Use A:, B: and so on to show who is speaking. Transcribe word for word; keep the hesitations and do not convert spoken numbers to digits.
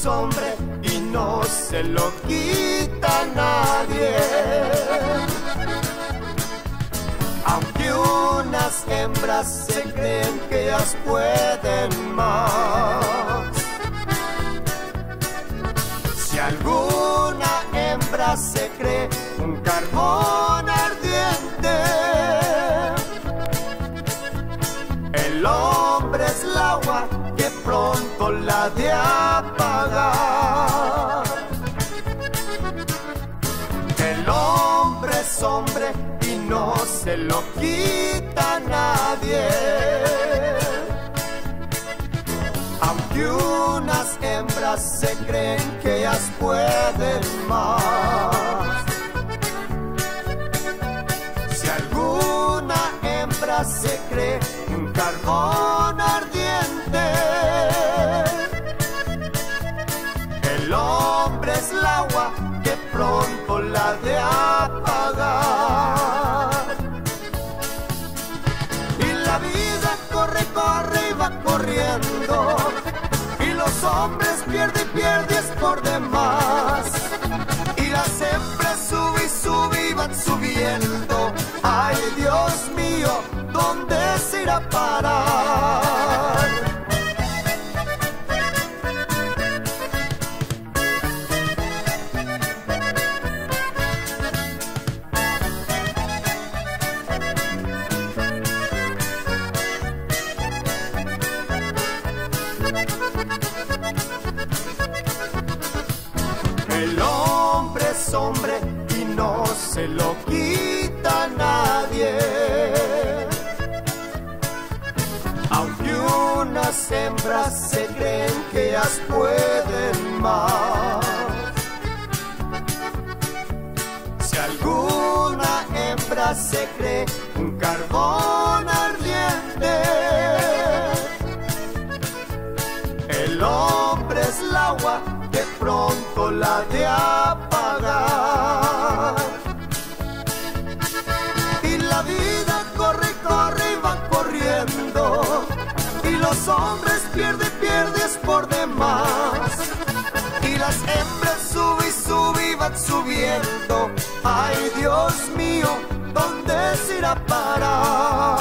A: hombre y no se lo quita nadie. Aunque unas hembras se creen que ellas pueden más, si alguna hembra se cree un carbón ardiente, el hombre es el agua que pronto la ha de apagar. El hombre es hombre y no se lo quita nadie. Aunque unas hembras se creen que ellas pueden más, si alguna hembra se cree un carbón ardiente, el hombre es el agua que pronto la ha de apagar. Y la vida corre, corre y va corriendo, y los hombres pierde y pierde es por demás, y las hembras sube y sube y van subiendo. Ay, Dios mío, ¿dónde se irá a parar? El hombre es hombre y no se lo quita nadie. Aunque unas hembras se creen que ellas pueden más, si alguna hembra se cree un carbón ardiente, el hombre es el agua que pronto la ha de apagar. Y la vida corre, corre y va corriendo, y los hombres pierde, pierde es por demás, y las hembras sube y sube y van subiendo. Ay, Dios mío, ¿dónde se irá a parar?